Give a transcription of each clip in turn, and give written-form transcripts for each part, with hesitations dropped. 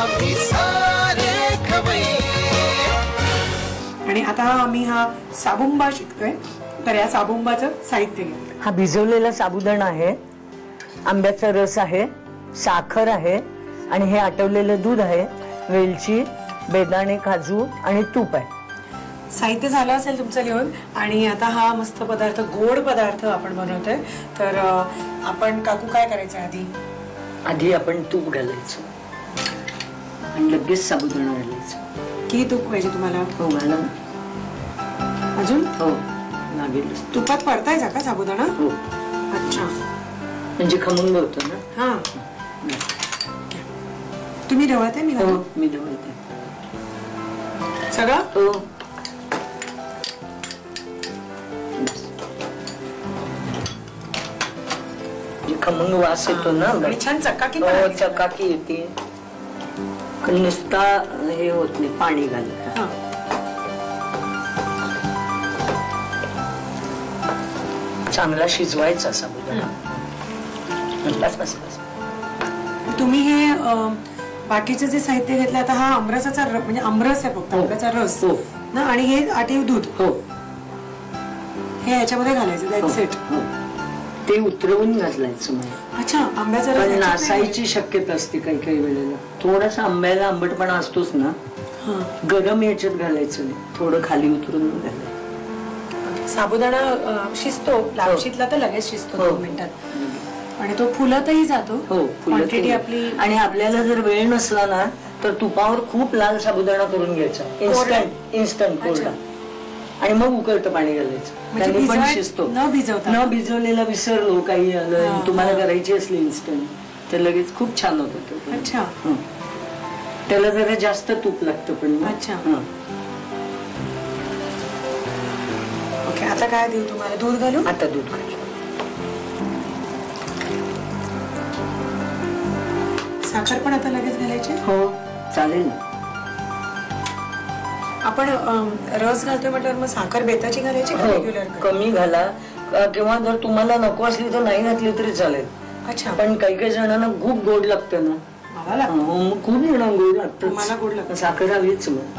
आम्ही सारे खवय्ये. आणि आता आम्ही हा साबुंबा शिकतोय. तर या साबुंबाचं साहित्य घेतलं. हा भिजवलेला साबुदाणा आहे, आंब्याचा रस आहे, साखर आहे आणि हे आटवलेलं दूध आहे, वेलची, बेदाणे, काजू आणि तूप आहे. साहित्य झालं असेल तुमचं लिहून. आणि आता हा मस्त पदार्थ, गोड पदार्थ आपण बनवतोय. तर आपण काकू काय करायचं आधी आपण तूप घालायचं आणि लगेच साबुदाणा घालायचं. किती तूप पाहिजे तुम्हाला? हो घाला. अजून? हो लागेल. तुपात परतायचा का साबुदाणा? हो. अच्छा, म्हणजे खमंग होतं ना. हा. तुम्ही ढवळते? मी हो मी ढवळते सगळं. हो. खमंग वास येतो ना आणि छान चकाकी. हो चकाकी येते. नुसता हे होत नाही पाणी घालत. चांगला शिजवायचा साबुदाणा. बस बस बस. तुम्ही हे बाकीचे जे साहित्य घेतलं आता हा आमरसाचा म्हणजे आमरस आहे फक्त, आंब्याचा रस ना. आणि हे आटीव दूध हे याच्यामध्ये घालायचं सेट. ते उतरवून घालायचं. अच्छा, आंब्याचा रस नासायची शक्यता असते काही काही वेळेला. थोडासा आंब्याला आंबटपणा असतोच ना. गरम याच्यात घालायचं नाही, थोडं खाली उतरून घालायचं. साबुदाणा शिजतो लापशीतला तर लगेच शिजतो 2 मिनिटात. आणि तो फुलतही जातो. क्वांटिटी आपली. आणि आपल्याला जर वेळ नसला ना तर तुपावर खूप लाल साबुदाणा करून घ्यायचा, इन्स्टंट कोरडा. आणि मग उकळतं पाणी घालायचं, त्याने पण शिजतो. न भिजवलेला विसरलो काही आलं, तुम्हाला करायची असली इन्स्टंट तर लगेच खूप छान होतं. अच्छा, त्याला जरा जास्त तूप लागतं पण. अच्छा, ओके. आता काय देऊ तुम्हाला? दूध घालू? आता दूध घालू. साखर पण आता लगेच घालायची? हो चालेल. आपण रस घालतोय म्हटल्यावर मग साखर बेताची घालायची का रेग्युलर? कमी घाला, किंवा जर तुम्हाला नको असली तर नाही घातली तरी चालेल. अच्छा, पण काही काही जणांना खूप गोड लागतं ना. मला खूप जण गोड लागतं. मला गोड लागतं. साखर हवीच मग.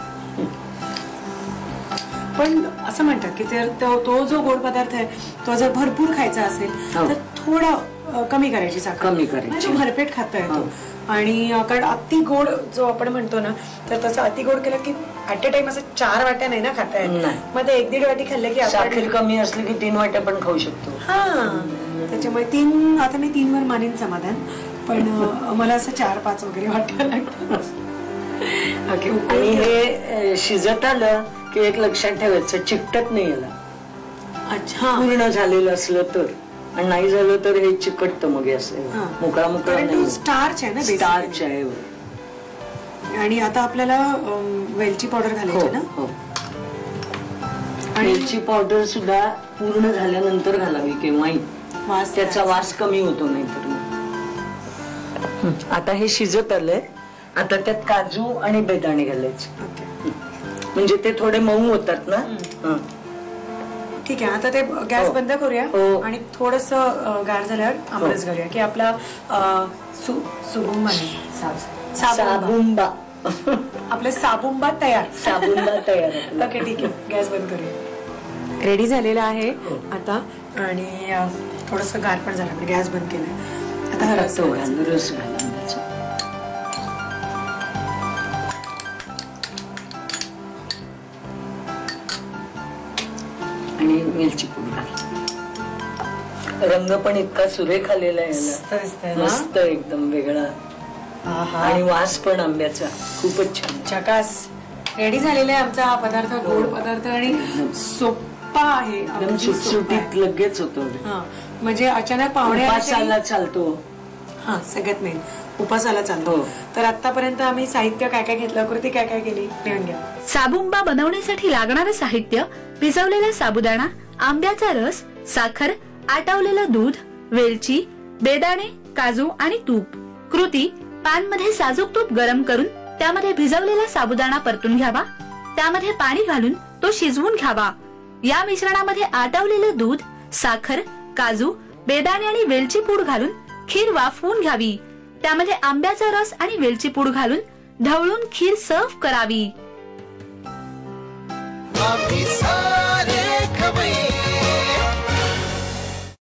पण असं म्हणतात की तो जो गोड पदार्थ आहे तो जर भरपूर खायचा असेल तर थोडं कमी करायची साखर. कमी करायची, भरपेट खाता येतो. आणि कारण अति गोड जो आपण म्हणतो ना, तर तसं अति गोड केलं की ऍट अ टाइम असं 4 वाट्या नाही ना खाता येत. मग ते 1-1.5 वाटी खाल्ले की साखर कमी असली की 3 वाट्या पण खाऊ शकतो. त्याच्यामुळे 3, आता मी 3 वर मानेन समाधान. पण मला असं 4-5 वगैरे वाट्या लागतात. आणि हे शिजत आलं की एक लक्षात ठेवायचं, चिकटत नाही याला. अच्छा, पूर्ण झालेलं असलं तर. आणि नाही झालं तर हे चिकटतं मग असं मोकळा मोकळा. स्टार्च आहे ना, स्टार्च आहे. आणि आता आपल्याला वेलची पावडर घालायची ना. आणि वेलची पावडर सुद्धा पूर्ण झाल्यानंतर घालावी केव्हाही, त्याचा वास कमी होतो नाही तर. आता हे शिजत आलंय. आता त्यात काजू आणि बेदाणे घालायचे, म्हणजे ते थोडे मऊ होतात ना. ठीक आहे. आता ते गॅस बंद करूया आणि थोडस गार झाल्यावर आमरस घालूया की आपला साबुंबा आपला साबुंबा तयार. ओके, ठीक आहे. गॅस बंद करूया. रेडी झालेला आहे आता. आणि थोडस गार पण झालं, गॅस बंद केलाय. आता हा रस घाला. आणि मिरची पूड घाल. रंग पण इतका सुरेख आलेला आहे, मस्त एकदम वेगळा. आणि वास पण आंब्याचा खूपच छान. झकास. रेडी झालेला आहे आमचा हा पदार्थ, गोड पदार्थ. आणि सोपा आहे, एकदम सुटसुटीत लगेच होतो. म्हणजे अचानक पाहुणे उपासाला चालतो. सगळ्यात मेन उपासाला चालतो. तर आतापर्यंत आम्ही साहित्य काय काय घेतलं, कृती काय काय केली लिहून घ्या. साबुंबा बनवण्यासाठी लागणारं साहित्य: भिजवलेला साबुदाणा, आंब्याचा रस, साखर, आटवलेलं दूध, वेलची, बेदाणे, काजू आणि तूप. कृती: पॅन मध्ये साजूक तूप गरम करून त्यामध्ये भिजवलेला साबुदाणा परतून घ्यावा. त्यामध्ये पाणी घालून तो शिजवून घ्यावा. या मिश्रणामध्ये आटवलेलं दूध, साखर, काजू, बेदाणे आणि वेलची पूड घालून खीर वाफवून घ्यावी. त्यामध्ये आंब्याचा रस आणि वेलची पूड घालून ढवळून खीर सर्व्ह करावी. आम्ही